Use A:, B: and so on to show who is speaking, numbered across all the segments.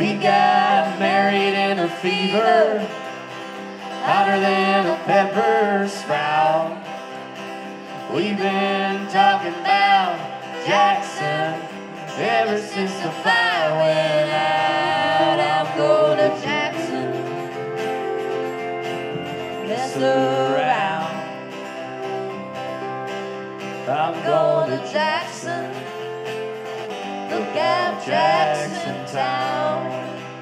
A: We got married in a fever, hotter than a pepper sprout. We've been talking about Jackson ever since the fire went out. I'm going to Jackson, mess around. I'm going to Jackson, look out Jackson Town.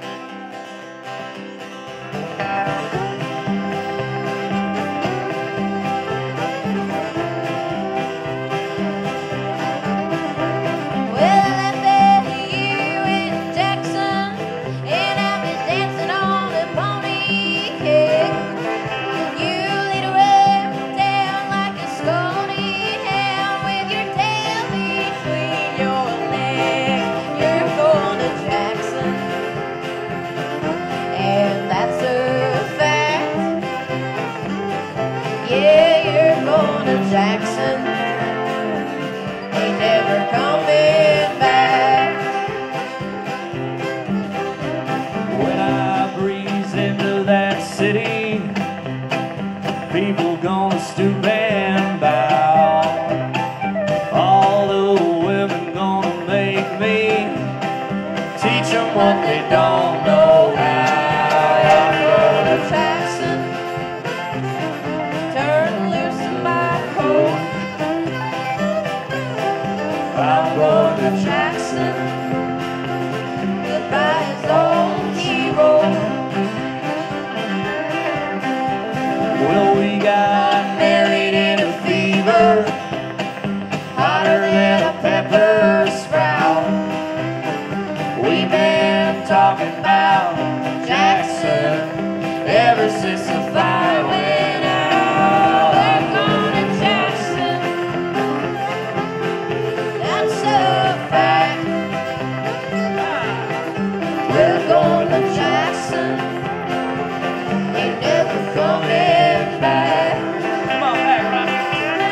A: Jackson ain't never coming back. When I breeze into that city, people gonna stoop and bow. All the women gonna make me teach them what they don't know how. I'm going to Jackson, turn loose in my coat. I'm going to Jackson, goodbye his old hero. Well, we got married in a fever, hotter than a pepper sprout. We've been talking about Jackson ever since the fire went out. We're going to Jackson, that's a fact. We're going to Jackson, ain't never coming back. Come on back, Ronnie.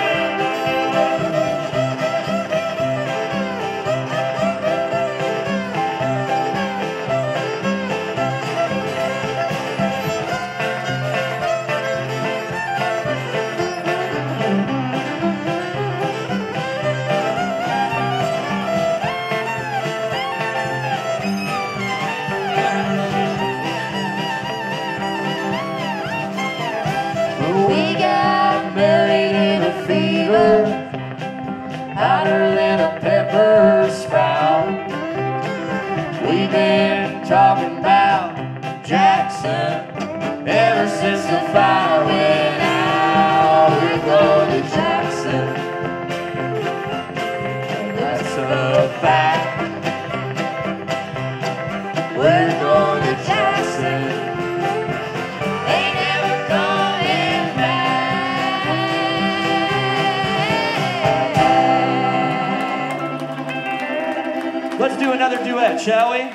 A: We got married in a fever, hotter than a pepper sprout. We've been talking about Jackson ever since the fire went out. We're going to Jackson, that's a fact. We're going to Jackson, ain't never coming back. Let's do another duet, shall we?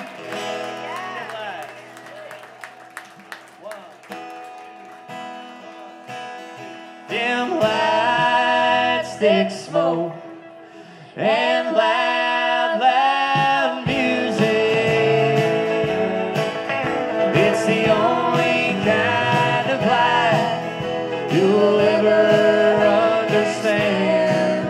A: Dim lights, thick smoke, and loud, loud music. It's the only kind of life you'll ever understand.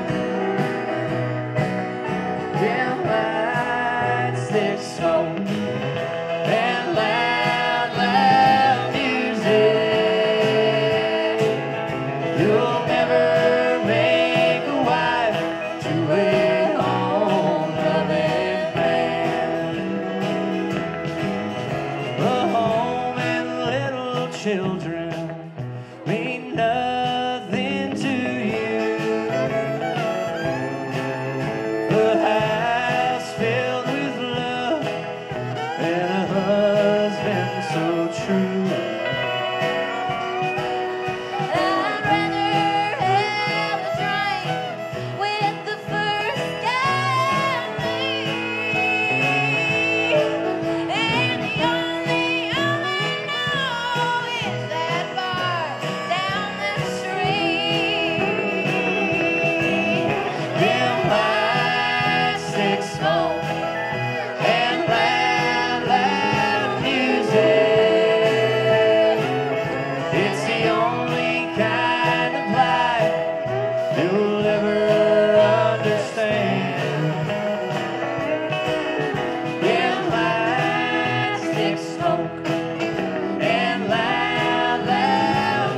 A: Dim lights, thick smoke, and loud, loud music. You'll never make a wife to wait on. you'll never understand. In light, stick smoke, and loud, loud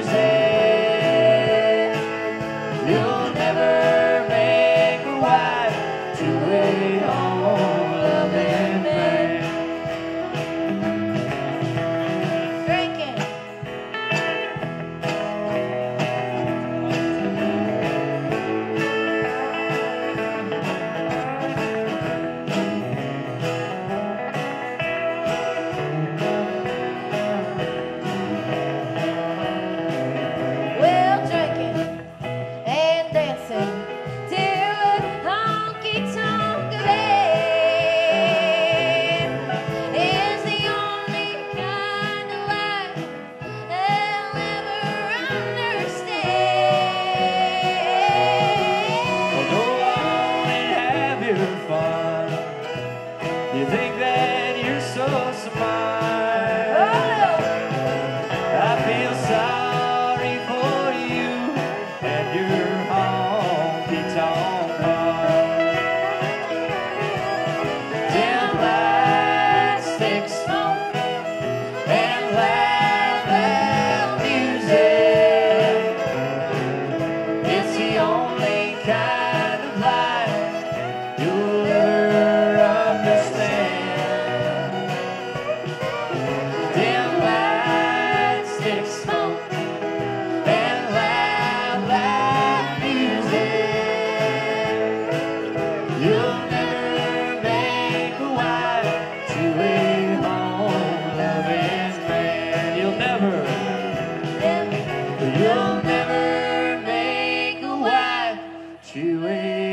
A: music, you'll never make a wife to a home-loving man.
B: Drinking. Well, drinking and dancing till a honky tonk band is the only kind of life I'll ever understand.
A: Go on and have your fun. You think that you're so smart. I feel sorry for you and your honky tonk heart. Dim lights, thick smoke, and loud, loud music. It's the only kind of life you'll ever understand. Dim lights, thick smoke, and loud, loud music. You'll never make a wife to a home-loving man. You'll never make a wife to a